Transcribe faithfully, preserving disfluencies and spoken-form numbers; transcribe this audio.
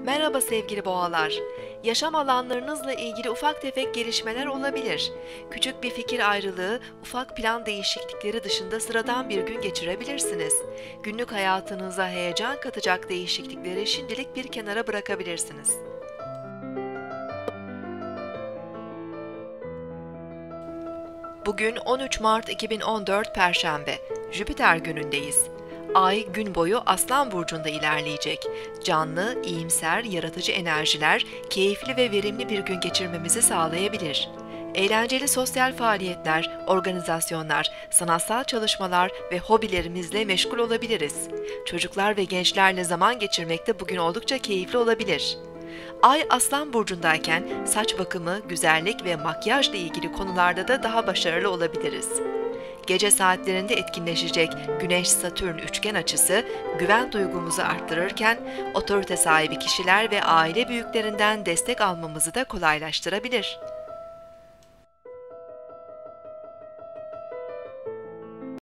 Merhaba sevgili boğalar. Yaşam alanlarınızla ilgili ufak tefek gelişmeler olabilir. Küçük bir fikir ayrılığı, ufak plan değişiklikleri dışında sıradan bir gün geçirebilirsiniz. Günlük hayatınıza heyecan katacak değişiklikleri şimdilik bir kenara bırakabilirsiniz. Bugün on üç Mart iki bin on dört Perşembe, Jüpiter günündeyiz. Ay gün boyu Aslan burcunda ilerleyecek. Canlı, iyimser, yaratıcı enerjiler keyifli ve verimli bir gün geçirmemizi sağlayabilir. Eğlenceli sosyal faaliyetler, organizasyonlar, sanatsal çalışmalar ve hobilerimizle meşgul olabiliriz. Çocuklar ve gençlerle zaman geçirmek de bugün oldukça keyifli olabilir. Ay Aslan burcundayken saç bakımı, güzellik ve makyajla ilgili konularda da daha başarılı olabiliriz. Gece saatlerinde etkinleşecek Güneş-Satürn üçgen açısı güven duygumuzu arttırırken otorite sahibi kişiler ve aile büyüklerinden destek almamızı da kolaylaştırabilir.